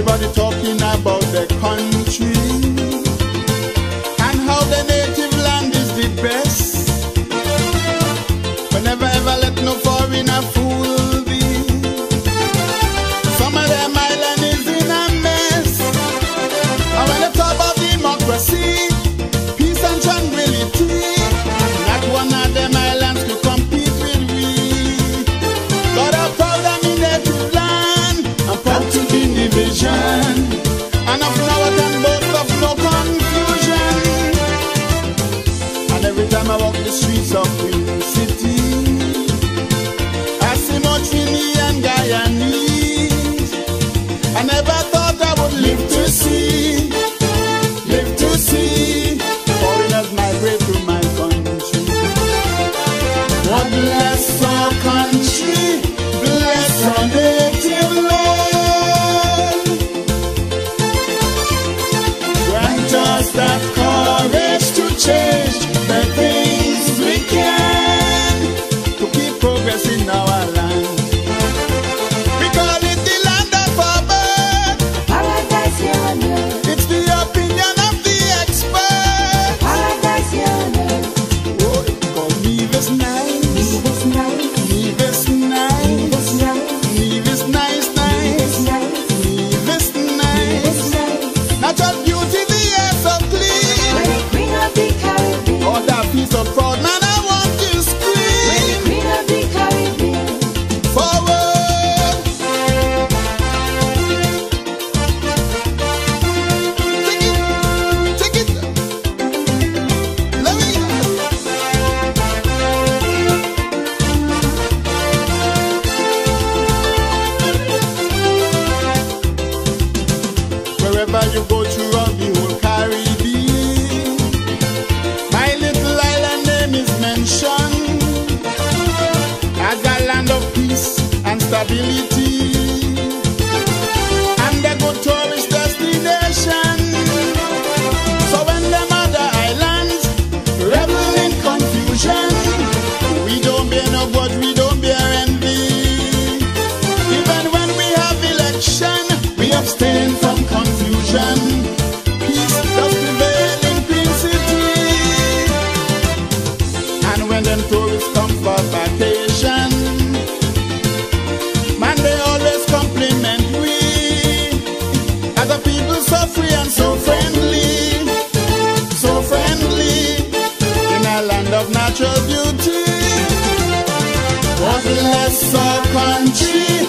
Everybody talking about their country and how the native land is the best. But never ever let no foreigner fool thee. Some of them island is in a mess. And when they talk about democracy, peace and tranquility, not one of them islands could compete with we. God are proud of me native land, I'm proud to be division, and of now I can boast of no confusion. And every time I walk the streets of Queen City, I see more Trini and Guyanese. I never thought I would live to see foreigners migrate to my country. God bless our country, bless our native land. Grant us that courage to change the things we can to keep progress in our land. We call it the land of our birth. Paradise here on earth. It's the opinion of the expert. Paradise here on earth. Oh, it's called Nevis nice. Nevis nice. Nevis nice. Nevis nice. Nevis nice, Nevis nice. nice. Nevis nice. Nevis nice. Natural beauty, the air so clean. We're the queen of the Caribbean. Oh, that piece of fraud, man, I want to We're the scream. queen of the Caribbean. Forward. Take it. Let me go. Wherever you go throughout the whole Caribbean, my little island name is mentioned as a land of peace and stability, and a good tourist destination. So when them other islands revel in confusion, we don't bear no grudge, we don't bear envy. Even when we have election, we abstain from confusion. Peace does prevail in Queen City. And when them tourists come for vacation, man, they always compliment we as a people so free and so friendly, in a land of natural beauty. God bless our country,